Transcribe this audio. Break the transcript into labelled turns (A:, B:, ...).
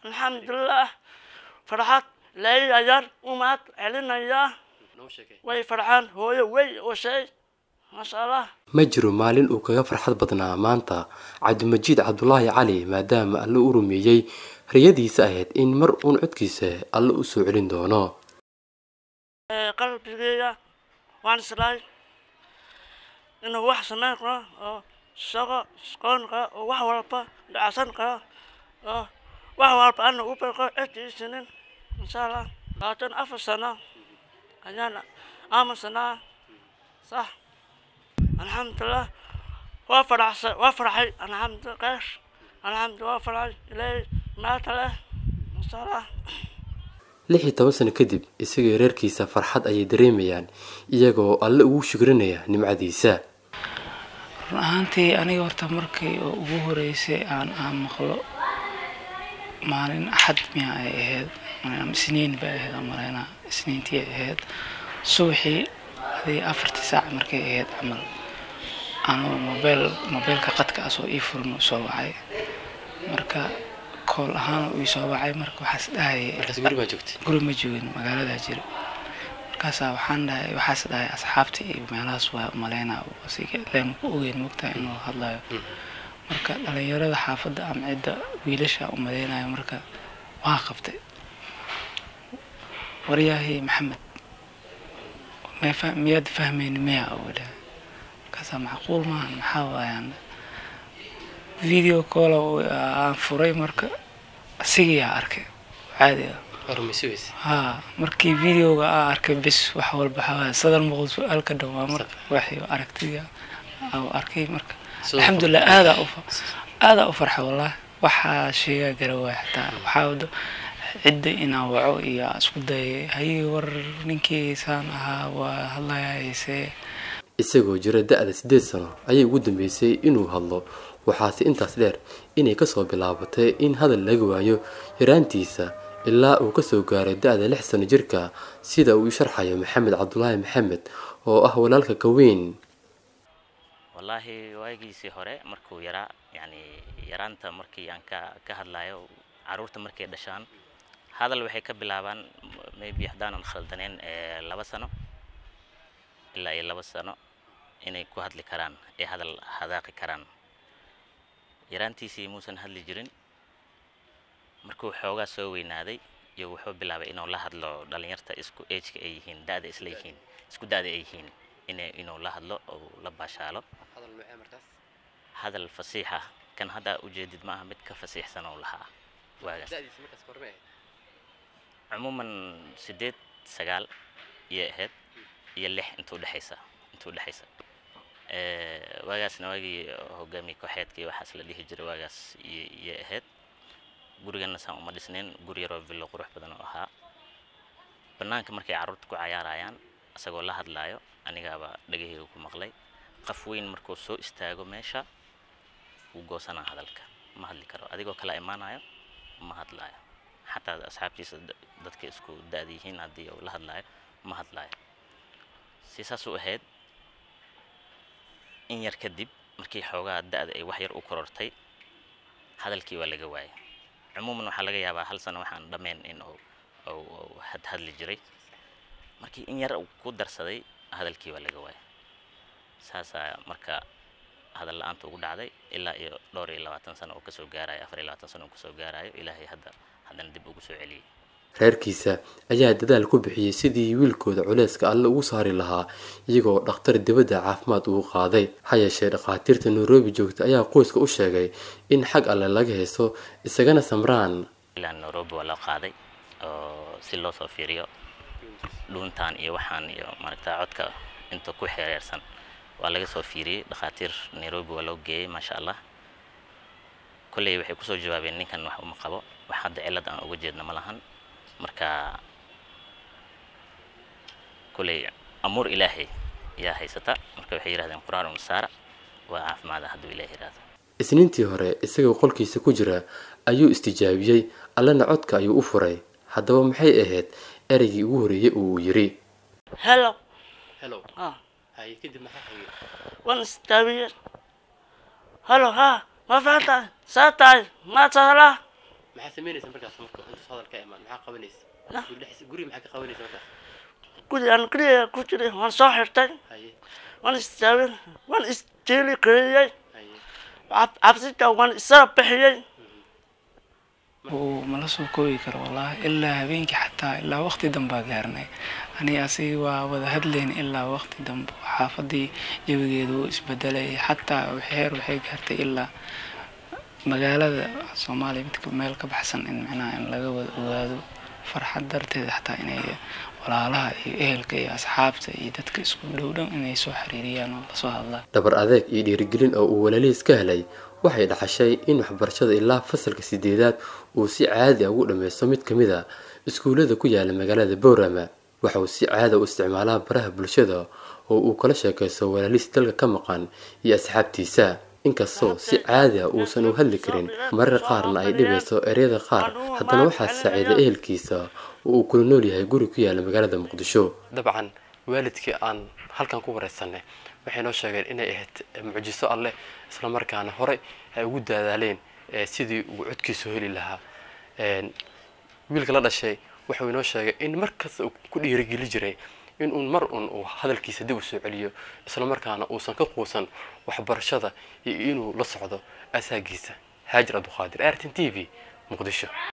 A: الحمد لله فرحت لا يجر ومات علينا إياه way farxaan hooyo way oo shay ma sha Allah
B: ma jiro maalin uu kaga farxad badnaa maanta Cabdimajiid Cabdullaahi Cali maadaama alla u rumeeyay riyadiisa ahayd in mar uun codkiisa alla u soo celin doono
A: qalbigayga waan islaay inuu wax sameyn karo oo shaqo shaqoonka oo wax walba dhacsan karo oo wax walba aan u barko ciddiisinin insha Allah laatan afar sano أنا سنة صح الحمد لله وفرحي الحمد لله الحمد وفرحي إلي ما تله إن شاء الله
B: 16 sano kadib isaga reerkiisa farxad ay dareemayaan iyagoo alle ugu shukrinaya nimcadiisa
C: runtii aniga horta markii ugu horeysay aan maqlo maalin axad miya ay ahayd isniin baa ahayd amarayna isniintii ahayd subaxii hadii 4 saac markay ahayd camal aan mobilka qadka soo ii furno soo wacay marka call ahaan uu soo wacay marka waxaas dhahay guri ma joogin magaalada jiro markaas waxaas dhahay asxaabtii iyo meelahaas waa maleena wasiga leen ku ogeyn mugtaa inuu hadlayo marka dhalinyarada xaafadda ama cidda wiilasha u maleynaayo marka waa qabtay wariyaahi maxamed miyaad fahmayn miya awada kaasa macquul maahan maxaa waayaan video call aan furay marka asiga arkay caadi ah markii videoga aan arkay bis wax walba xawaa sadal muqul su'aalka dhawaa marka waxii aragtiga oo arkay marka alxamdulillah aada u farxay wallahi waxa sheega garawaa xataa waxaa cidda inaa waco iyo isku day hay war ninkii saan ahaa waa hadlayaysay
B: isagoo jira da'da 8 sano ayay ugu dambeysay inuu hadlo waxaase intaas dheer inay ka soo bilaabatay in hadal laga waayo yaraantiisa ilaa uu ka soo gaaray da'da 6 sano jirka sida uu sharxayo Maxamed Cabdullaahi Maxamed oo ah walaalka ka weyn
D: wallahi waagiisii hore markuu yaraa yani yaraanta markii aan ka hadlayo caruurta markay dhashaan hadal waxay ka bilaabaan maybe hadaan khaldaneen 2 sano ilaa 2 sano inay ku hadli karaan ee hadal hadaaqi karaan yaraantiisii muusan hadli jirin markuu xoogaa soo weynaaday iyo wuxuu bilaabay inuu la hadlo dhalinyarta isku age-ka ay yihiin da'da isla yihiin isku da'da ay yihiin inuu la hadlo oo la baashaalo
B: hadal macaan markaas
D: hadal fasiix ah kan hada u jeedid ma aha mid ka fasiixsan oo lahaa waagaas
B: da'diisa markaas kormay
D: عموما 8 9 يهد يلح انتو دحيسا واغاس نواغي هوغامي كوخيدكي waxaas la dhihi jiray waagaas يهد gurigana saan uma dhisneen guri yar oo villa qurux badan oo ahaa banaanka markay caruurta ku cayaarayaan asagoo la hadlaayo anigaaba dhagahayga ku maqlay qof weyn markuu soo istaago meesha uu goosana hadalka ma hadli karo adigoo kala imaanayo ma hadlaayo حتى أصحابتي dadka isku daadihiin hadii uu la hadlaayo ma hadlaayo sidaas u ahayd in yar kadib markii xoogaa daada ay wax yar u korortay hadalkii waa laga waayay umuman waxa laga yaabaa hal sano waxaan dhameen in oo hadli jiray markii in yar ku darsaday hadalkii waa laga waayay saasa marka hadal la'aanta ugu dhacday ilaa iyo 22 sano oo ka soo gaaray 24 sano oo ka soo gaaray ilaahay hadan dib ugu soo celiyay
B: reerkiisa ayaa dadaal ku bixiyay sidii wiilkooda culayska alla ugu saari lahaa iyagoo dhakhtar dibadda caafimaad uu qaaday hay'ashee dhaqaatiirta Nairobi joogta ayaa qoyska u sheegay in xag alle laga heeso isagana samraan
D: ilaa Nairobi wala qaaday oo si loo soo fiiriyo dhuuntaan iyo waxaan iyo maaragta codka inta ku xeerarsan waa laga soo fiiriyay dhaqaatiir Nairobi wala geeyay ma sha Allah kulay waxay ku soo jawaabeen ninkan wax uma qabo wax hadda cilad aan uga jeedna ma lahan marka kulay amur ilaahi yaa haysata marka waxay yiraahdeen quraanul saara waa caafimaad haduu ilaahi yiraahdo
B: isniintii hore isagoo qolkiisa ku jira ayuu istijaabiyay allana codka ayuu u furay haddaba maxay ahayd ereygii ugu horeeyay uu yiri
A: hello
B: hay kadib maxaa xigay
A: wan istaabiyay hello ha ma faanta saatay ma taala
B: maxaa sameynaysa markaas marka inta hadal ka imaan maxaa qabanaysa guri maxaa ka qabanaysa markaas
A: guri aan kaliya ku jiray waan soo xirtay
B: haye
A: waan istaagay waan isjeeli kariyay
B: haye
A: cabsida waan isa bixiyay
C: mala soo koobi karo wallahi ilaa habeenkii xataa ilaa waqti dambe gaarnay ani asii waa wada hadleen ilaa waqti dambe xaafadii jawigeedu isbedelay xataa waxay gaartay ilaa magaalada Soomaaliya midka meel ka baxsan in macnaa in laga wada ogaado farxad darteed xataa inay walaalaha iyo ehelka iyo asxaabta iyo dadka isku dhowdhan inay soo xiriiriyaan oo la soo hadlaan
B: dabar adeeg iyo dhiirigelin oo uu walaalihiis ka helay waxay dhaxashay in waxbarashada ilaa fasalka 8aad uu si caadi ah ugu dhameysto mid kamid ah iskuulada ku yaala magaalada Boorama waxa uu si caadi ah u isticmaalaa baraha bulshada oo uu kala sheekaysto walaalihiis dalka ka maqan iyo asxaabtiisa inkastoo si caadi ah uusan u hadli karin marar qaarna ay dhibayso ereyada qaar haddana waxaa saaciida ehelkiisa oo uu kula nool yahay guri ku yaala magaalada Muqdisho dabcan waalidkii aan halkan ku wareysanay waxay noo sheegeen inay ahayd mucjiso alle isla markaana hore ay ugu dadaaleen sidii uu codkiisu heli lahaa wiilka la dhashay wuxuu inoo sheegay in markaas uu ku dhiirigeli jiray in uu mar uu hadalkiisa dib u soo celiyo isla markaana uusan ka quusan waxbarashada iyo inuu la socdo asaagiisa Haajir Abduqaadir RTN TV Muqdisho